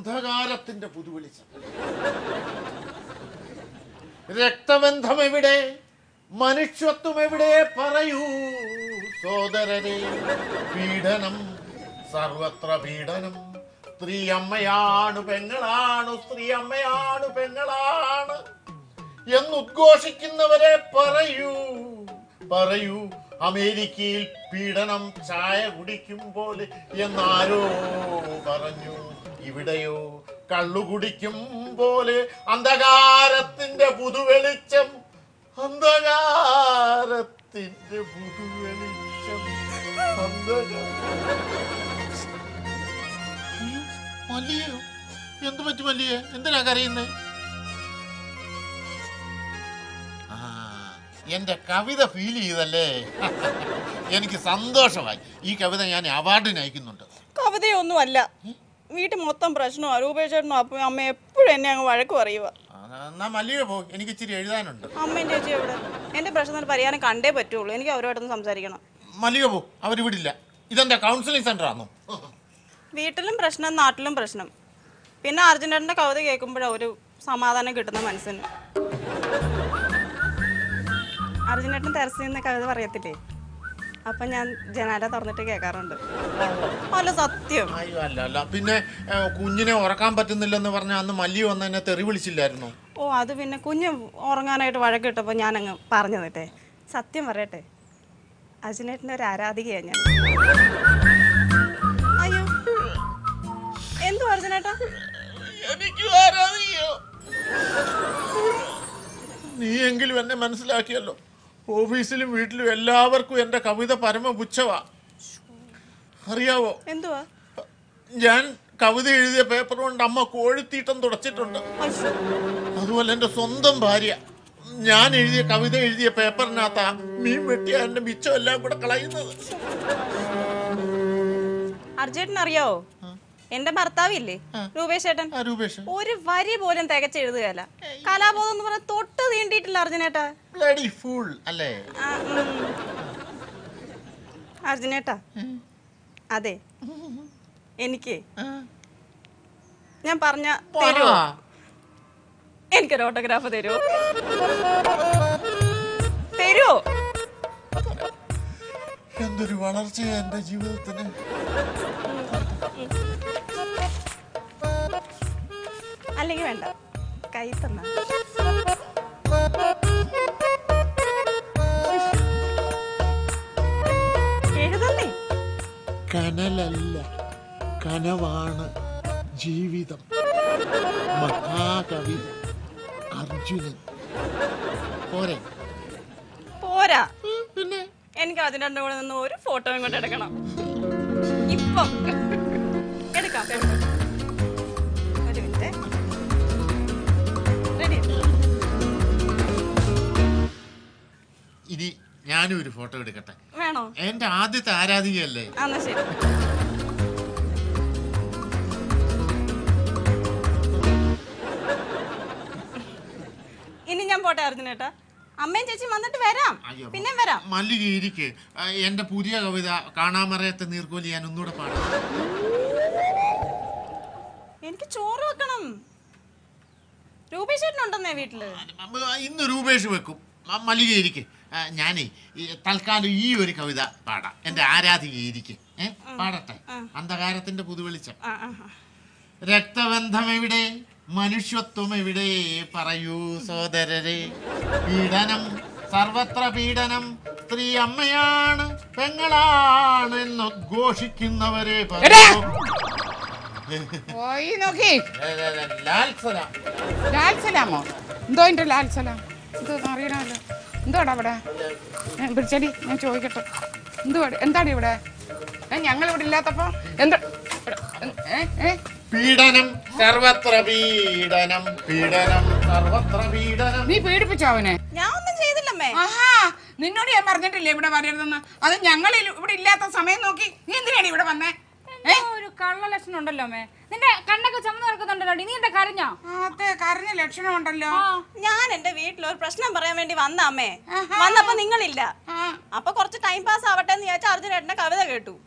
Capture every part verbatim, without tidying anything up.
അന്ധകാരത്തിന്റെ പുതുവെളിച്ചം. രക്തബന്ധം എവിടെ, മനുഷ്യത്വം എവിടെ, പറയൂ സോദരരെ. പീഡനം, സർവത്ര പീഡനം. സ്ത്രീ അമ്മയാണ്, പെങ്ങളാണ്, സ്ത്രീ അമ്മയാണ്, പെങ്ങളാണ് എന്നുദ്ഘോഷിക്കുന്നവരെ പറയൂ, പറയൂ. അമേരിക്കയിൽ പീഡനം ചായ കുടിക്കും പോലെ എന്നാരോ പറഞ്ഞു. ഇവിടെയോ കള്ളു കുടിക്കും പോലെ. അന്ധകാരത്തിന്റെ പുതുവെളിച്ചം, അന്ധകാരത്തിന്റെ പുതുവെളിച്ചം, അന്ധകാരം. മല്ലിയോ, എന്ത് പറ്റി മല്ലിയെ? എന്തിനാ കരയുന്നേ? ആ, എന്റെ കവിത ഫീൽ ചെയ്തല്ലേ? എനിക്ക് സന്തോഷമായി. ഈ കവിത ഞാൻ അവാർഡിന് അയക്കുന്നുണ്ട്. കവിതയൊന്നും അല്ല, വീട്ടിൽ മൊത്തം പ്രശ്നമാണ്. രൂപേഷേട്ടനും അപ്പം അമ്മ എപ്പോഴും എന്നെ അങ്ങ് വഴക്ക് പറയുക. എന്നാ മല്ലിക പോ, എനിക്ക് ഇച്ചിരി എഴുതാനുണ്ട്. അമ്മയും ചേച്ചി എവിടെ? എന്റെ പ്രശ്നത്തിന് പരിഹാരം കണ്ടേ പറ്റുള്ളൂ. എനിക്ക് അവരുമായിട്ടൊന്ന് സംസാരിക്കണം. മല്ലിക പോ, അവർ വിടില്ല. ഇതെന്താ കൗൺസിലിംഗ് സെന്റർ ആണോ? വീട്ടിലും പ്രശ്നം, നാട്ടിലും പ്രശ്നം. പിന്നെ അർജുനേട്ടന്റെ കവിത കേൾക്കുമ്പോഴാണ് ഒരു സമാധാനം കിട്ടുന്ന മനസ്സിന്. അർജുനേട്ടൻ ടെറസിൽ നിന്ന് കവിത പറയത്തില്ലേ? അപ്പൊ ഞാൻ ജനാല തുറന്നിട്ട് കേൾക്കാറുണ്ട്. അല്ല സത്യം. അല്ല അല്ല പിന്നെ കുഞ്ഞിനെ ഉറക്കാൻ പറ്റുന്നില്ലെന്ന് പറഞ്ഞ അന്ന് മല്ലി വന്ന് എന്നെ തെറി വിളിച്ചില്ലായിരുന്നു? ഓ, അത് പിന്നെ കുഞ്ഞ് ഉറങ്ങാനായിട്ട് വഴക്കിട്ടപ്പോൾ ഞാനങ്ങ് പറഞ്ഞു തട്ടെ. സത്യം പറയട്ടെ, അർജുനേട്ടൻ്റെ ഒരു ആരാധികയാണ് ഞാൻ. അയ്യോ, എന്തു അർജുനേട്ടാ? എനിക്ക് ആരാധികയോ? നീ എങ്കിലും എന്നെ മനസ്സിലാക്കിയല്ലോ. ഓഫീസിലും വീട്ടിലും എല്ലാവർക്കും എന്റെ കവിത പരമപുച്ഛവാ. അറിയാവോ എന്തുവാ? ഞാൻ കവിത എഴുതിയ പേപ്പർ കൊണ്ട് അമ്മ കോഴിത്തീട്ടം തുടച്ചിട്ടുണ്ട്. അതുപോലെ എന്റെ സ്വന്തം ഭാര്യ ഞാൻ എഴുതിയ കവിത എഴുതിയ പേപ്പറിനകത്താ മീൻ വെട്ടിയ എന്റെ മിച്ചം എല്ലാം കൂടെ കളയുന്നത്. അർജുനൻ അറിയാവോ, എന്റെ ഭർത്താവില്ലേ രൂപേഷ് ചേട്ടൻ, ഒരു വരി പോലും തികച്ച് എഴുതുകയല്ല. കലാബോധം എന്ന് പറഞ്ഞാൽ തൊട്ട് തീണ്ടിയിട്ടില്ല അർജുനേട്ടാ. അല്ലേ അർജുനേട്ടാ? അതെ, എനിക്ക് ഞാൻ പറഞ്ഞ തരുമോ? എനിക്കൊരു ഓട്ടോഗ്രാഫ് തരുമോ? തരുമോ? എന്തൊരു വളർച്ചയാ എന്റെ ജീവിതത്തിന്. അല്ലെങ്കിൽ വേണ്ട, കൈ തന്ന. എഴുതന്നേ. കനലല്ല, കനവാണ് ജീവിതം. മഹാകവി അർജുനൻ. പോരെ? പോരാ. പിന്നെ എനിക്ക് അതിൻ്റെ കൂടെ നിന്ന് ഒരു ഫോട്ടോയും കൊണ്ട് എടുക്കണം. ഇപ്പം എടുക്കാം. ഒരു മിനിറ്റ്. റെഡി? ഇനി ഞാനും ഒരു ഫോട്ടോ എടുക്കട്ടെ. വേണോ? എന്റെ ആദ്യത്തെ ആരാധികയല്ലേ? എന്നാ ശരി. ഇനി ഞാൻ പോട്ടെ അർജുനേട്ടാ. അമ്മയും ചേച്ചി വന്നിട്ട് വരാം. പിന്നെ വരാം. മല്ലിക ഇരിക്ക്. എന്റെ പുതിയ കവിത കാണാമറയത്തെ നീർക്കോലി ഞാൻ ഒന്നുകൂടെ പാടാം. എനിക്ക് ചോറ് വെക്കണം. രൂപേഷ് ചേട്ടനുണ്ടെന്നേ വീട്ടില്. ഇന്ന് രൂപേഷ് വെക്കും. മല്ലിക ഇരിക്ക്. ഞാനേ തൽക്കാലം ഈ ഒരു കവിത പാടാം. എന്റെ ആരാധിക ഇരിക്ക്. ഏ പാടട്ടെ. അന്ധകാരത്തിന്റെ പുതുവെളിച്ചം. രക്തബന്ധം എവിടെ, മനുഷ്യത്വം എവിടെ, പറയൂ സോദരരെ. പീഡനം, സർവത്ര പീഡനം. സ്ത്രീ അമ്മയാണ്, പെങ്ങളാണ് എന്ന് ഘോഷിക്കുന്നവരെ പറയൂ. ലാൽസലാമോ? എന്തോ എന്റെ ലാൽസലാം എന്തോന്ന് അറിയണമല്ലോ. എന്തോടാ അവിടെ? പിടിച്ചടി, ഞാൻ ചോദിക്കട്ടെ. എന്തോ എന്താണ് ഇവിടെ? ഞങ്ങളിവിടെ ഇല്ലാത്തപ്പോ എന്താ? പീഡനം, സർവത്ര പീഡനം, പീഡനം, സർവത്ര പീഡനം. നീ പീഡിപ്പിച്ചോ അവനെ? ഞാൻ ഒന്നും ചെയ്തില്ലമ്മേ. ആഹാ, നിന്നോട് ഞാൻ പറഞ്ഞിട്ടില്ലേ ഇവിടെ വരരുതെന്ന്? അത് ഞങ്ങൾ ഇവിടെ ഇല്ലാത്ത സമയം നോക്കി നീ എന്തിനാണ് ഇവിടെ വന്നേ? ഒരു കള്ള ലക്ഷണം ഉണ്ടല്ലോ അമ്മേ. നിന്റെ കണ്ണൊക്കെ ചുമന്ന് നടക്കുന്നുണ്ടല്ലോ. നീ എന്താ കരഞ്ഞോ? അതെ, കരഞ്ഞ ലക്ഷണം ഉണ്ടല്ലോ. ഞാൻ എന്റെ വീട്ടിൽ ഒരു പ്രശ്നം പറയാൻ വേണ്ടി വന്ന അമ്മേ. വന്നപ്പോ നിങ്ങളില്ല. അപ്പൊ കുറച്ച് ടൈം പാസ് ആവട്ടെ എന്ന് വിചാരിച്ച അർജുനേട്ടന്റെ കവിത കേട്ടു.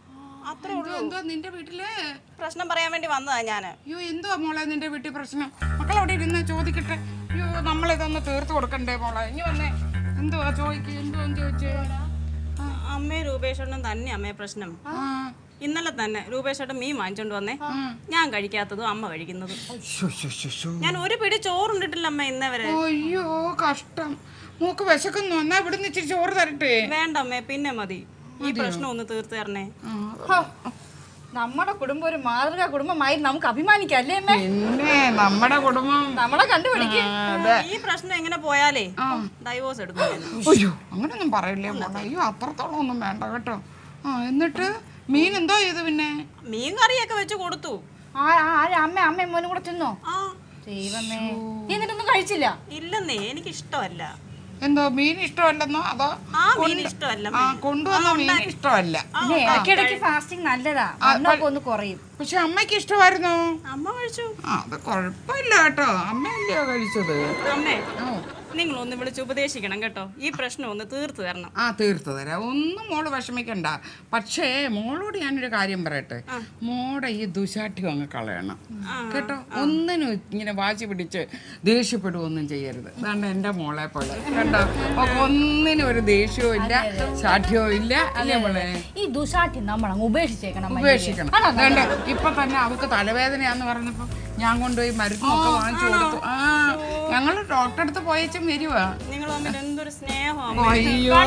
അത്രേ ഉള്ളൂ. എന്തോ നിന്റെ വീട്ടില് പ്രശ്നം പറയാൻ വേണ്ടി വന്നതാ ഞാന്. അയ്യോ എന്തുവാ മോളെ നിന്റെ വീട്ടിൽ പ്രശ്നം? മക്കളവിടെ ഇരുന്ന് ചോദിക്കട്ടെ. അയ്യോ നമ്മളിതൊന്ന് തീർത്ത് കൊടുക്കണ്ടേ മോളെ? ഇനി വന്നേ. എന്തുവാ ചോദിക്കുക? എന്തുവാന്ന് ചോദിച്ചേ? അമ്മേ രൂപേഷേട്ടനും തന്നെ അമ്മേ പ്രശ്നം. ഇന്നലെ തന്നെ രൂപേഷേട്ടൻ മീൻ വാങ്ങിച്ചോണ്ട് വന്നേ. ഞാൻ കഴിക്കാത്തതും അമ്മ കഴിക്കുന്നതും. ഞാൻ ഒരു പിടി ചോറുണ്ടിട്ടില്ല അമ്മ ഇന്നവരെ. അയ്യോ കഷ്ടം. മൂക്ക് വിശക്കുന്നു. എന്നാ ഇവിടുന്ന് ഇച്ചിരി ചോറ് തരട്ടെ? വേണ്ട അമ്മേ, പിന്നെ മതി. ഈ പ്രശ്നം ഒന്ന് തീർത്ത് തരണേ. നമ്മുടെ കുടുംബം ഒരു മാതൃകാ കുടുംബമായി നമുക്ക് അഭിമാനിക്കാം അല്ലേ അമ്മേ? പിന്നെ നമ്മുടെ കുടുംബം നമ്മളെ കണ്ടുപിടിക്കും. ഈ പ്രശ്നം എങ്ങനെ പോയാലേ ഡൈവോഴ്സ് എടുക്കും. അയ്യോ അങ്ങനൊന്നും പറയില്ലേ മോളെ. അയ്യോ അത്രത്തോളം ഒന്നും വേണ്ട കേട്ടോ. ആ എന്നിട്ട് മീൻ എന്തോ ചെയ്തു? പിന്നെ മീൻ കറിയൊക്കെ വെച്ച് കൊടുത്തു. അമ്മ അമ്മയും മോനും കൂടെ തിന്നോ? ദൈവമേ, എന്നിട്ടൊന്നും കഴിച്ചില്ല? ഇല്ലെന്നേ, എനിക്ക് ഇഷ്ടമല്ല. എന്തോ മീൻ ഇഷ്ടമല്ലെന്നോ? അതോ ആ മീൻ ഇഷ്ടമല്ല. ആ കൊണ്ടുവന്ന മീൻ ഇഷ്ടമല്ല. ഇടയ്ക്കിടയ്ക്ക് ഫാസ്റ്റിംഗ് നല്ലതാ, ഒന്ന് കുറയും. പക്ഷെ അമ്മയ്ക്ക് ഇഷ്ടമായിരുന്നോ? അമ്മ കഴിച്ചു. ആ അത് കുഴപ്പമില്ല കേട്ടോ. അമ്മയല്ലയോ കഴിച്ചത്? അമ്മേ നിങ്ങളൊന്ന് വിളിച്ച് ഉപദേശിക്കണം കേട്ടോ. ഈ പ്രശ്നം ഒന്ന് തീർത്തു തരണം. ആ തീർത്തു തരാം. ഒന്നും മോള് വിഷമിക്കണ്ട. പക്ഷേ മോളോട് ഞാനൊരു കാര്യം പറയട്ടെ. മോടെ ഈ ദുശാഠ്യം അങ്ങ് കളയണം കേട്ടോ. ഒന്നിനും ഇങ്ങനെ വാശി പിടിച്ച് ദേഷ്യപ്പെടുകയൊന്നും ചെയ്യരുത്. അതാണ്ട് എൻ്റെ മോളെ പോലെ കേട്ടോ. ഒന്നിനും ഒരു ദേഷ്യവും ഇല്ല, ശാഠ്യവും ഇല്ല. അല്ലേ മോളെ? ഈ ദുശാഠ്യം നമ്മൾ അങ്ങ് ഉപേക്ഷിച്ചേക്കണം. ഉപേക്ഷിക്കണം. അതുകൊണ്ട് ഇപ്പൊ തന്നെ അവക്ക് തലവേദനയാന്ന് പറഞ്ഞപ്പോ ഞാൻ കൊണ്ടുപോയി മരുന്നൊക്കെ വാങ്ങിച്ചു കൊടുത്തു. ആ ഞങ്ങള് ഡോക്ടറെ അടുത്ത് പോയച്ചും വരുവാ. നിങ്ങൾ തമ്മിൽ എന്തൊരു സ്നേഹം. അയ്യോ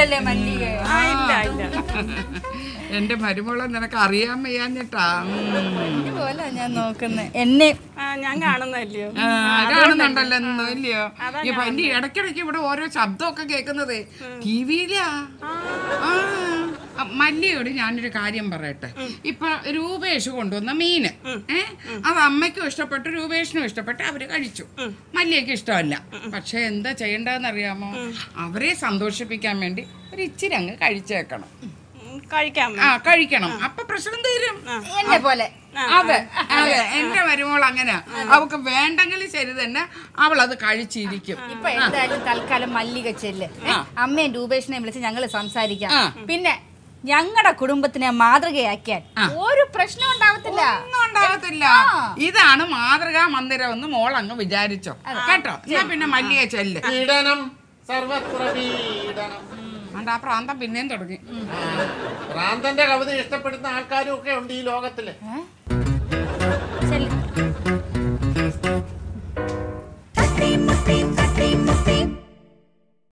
എന്റെ മരുമോളെ നിനക്ക് അറിയാൻ വയ്യാഞ്ഞിട്ടാ ഞാൻ നോക്കുന്നേ. എന്നെ ഞാൻ കാണുന്നല്ലയോ? കാണുന്നുണ്ടല്ലോ എന്നും ഇല്ലയോ? ഇപ്പൊ എന്റെ ഇടയ്ക്കിടയ്ക്ക് ഇവിടെ ഓരോ ശബ്ദമൊക്കെ കേൾക്കുന്നത് ടി വിയിലാ. മല്ലിയോട് ഞാനൊരു കാര്യം പറയട്ടെ. ഇപ്പൊ രൂപേഷ് കൊണ്ടുവന്ന മീന് ഏഹ് അത് അമ്മയ്ക്കും ഇഷ്ടപ്പെട്ടു, രൂപേഷിനും ഇഷ്ടപ്പെട്ടു, അവര് കഴിച്ചു. മല്ലിയക്ക് ഇഷ്ടമല്ല. പക്ഷെ എന്താ ചെയ്യേണ്ടതെന്നറിയാമോ? അവരെ സന്തോഷിപ്പിക്കാൻ വേണ്ടി ഒരു ഇച്ചിരി അങ്ങ് കഴിച്ചേക്കണം. കഴിക്കാം. ആ കഴിക്കണം. അപ്പൊ പ്രശ്നം തീരും. എന്നെ പോലെ. അതെ അതെ എന്റെ മരുമോൾ അങ്ങനെയാ. അവക്ക് വേണ്ടെങ്കിൽ ശരി തന്നെ അവൾ അത് കഴിച്ചിരിക്കും. ഇപ്പൊ എന്തായാലും തൽക്കാലം മല്ലിക ചെല്ല്. അമ്മയും രൂപേഷിനെ വിളിച്ച് ഞങ്ങള് സംസാരിക്കാം. പിന്നെ ഞങ്ങളുടെ കുടുംബത്തിനെ മാതൃകയാക്കിയാൽ ഒരു പ്രശ്നം ഉണ്ടാവത്തില്ല. ഒന്നും ഉണ്ടാകത്തില്ല. ഇതാണ് മാതൃകാ മന്ദിരം എന്ന് മോൾ അങ്ങ് വിചാരിച്ചോ കേട്ടോ. ഞാൻ പിന്നെ മല്ലിക ചെല്ല്. ആ പ്രാന്തം പിന്നെയും തുടങ്ങി. പ്രാന്തന്റെ കവിത ഇഷ്ടപ്പെടുന്ന ആൾക്കാരും ഒക്കെ ഉണ്ട് ഈ ലോകത്തില്.